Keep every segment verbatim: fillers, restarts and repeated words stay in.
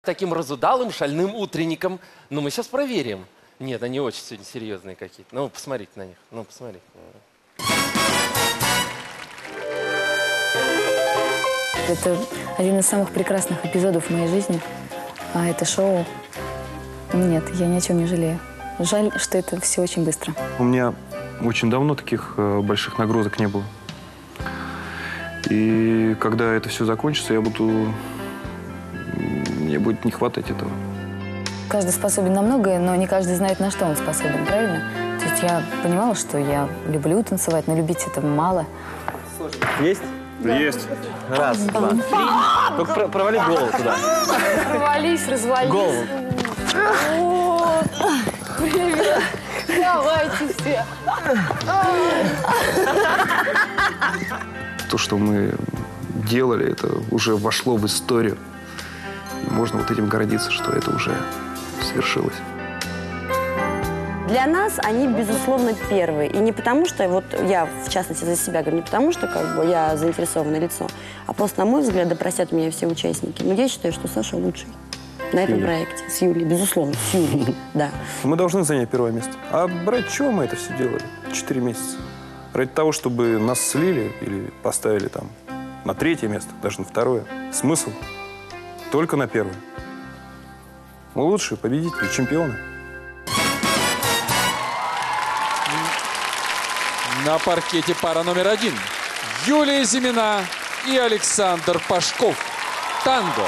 Таким разудалым, шальным утренником. Ну, мы сейчас проверим. Нет, они очень сегодня серьезные какие-то. Ну, посмотрите на них. Ну, посмотрите. Это один из самых прекрасных эпизодов в моей жизни. А это шоу... Нет, я ни о чем не жалею. Жаль, что это все очень быстро. У меня очень давно таких э, больших нагрузок не было. И когда это все закончится, я буду... Мне будет не хватать этого. Каждый способен на многое, но не каждый знает, на что он способен, правильно? То есть я понимала, что я люблю танцевать, но любить это мало. Есть? Да. Есть. Раз, два, три. Только про провали голову туда. Провались, развались. Голову. О, привет. Давайте все. То, что мы делали, это уже вошло в историю. И можно вот этим гордиться, что это уже свершилось. Для нас они, безусловно, первые. И не потому, что, вот я, в частности, за себя говорю, не потому, что как бы я заинтересованное лицо, а просто, на мой взгляд, да простят меня все участники. Но я считаю, что Саша лучший на этом Юлия. проекте. С Юлей, безусловно, с Юлей, да. Мы должны занять первое место. А ради чего мы это все делали? Четыре месяца. Ради того, чтобы нас слили или поставили там на третье место, даже на второе. Смысл? Только на первое. Мы лучшие победители, чемпионы. На паркете пара номер один. Юлия Зимина и Александр Пашков. Танго.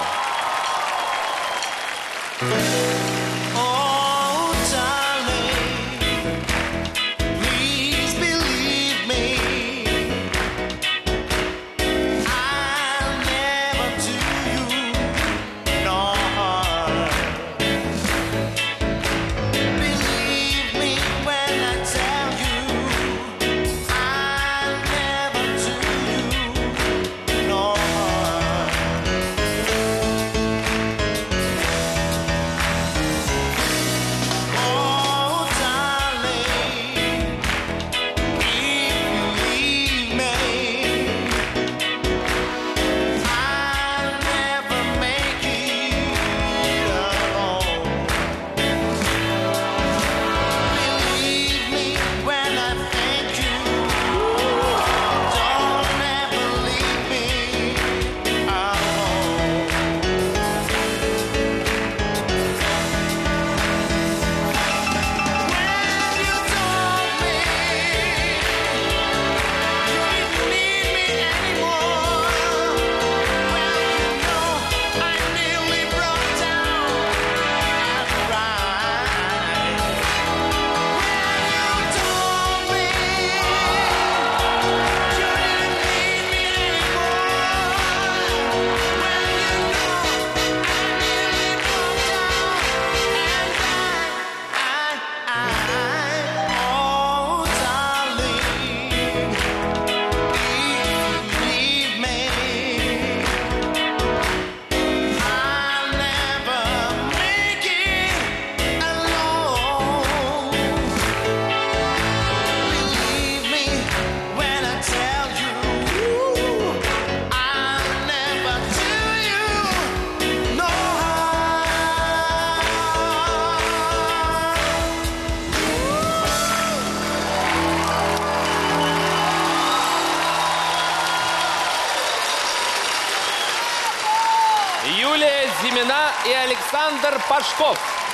Юлия Зимина и Александр Пашков.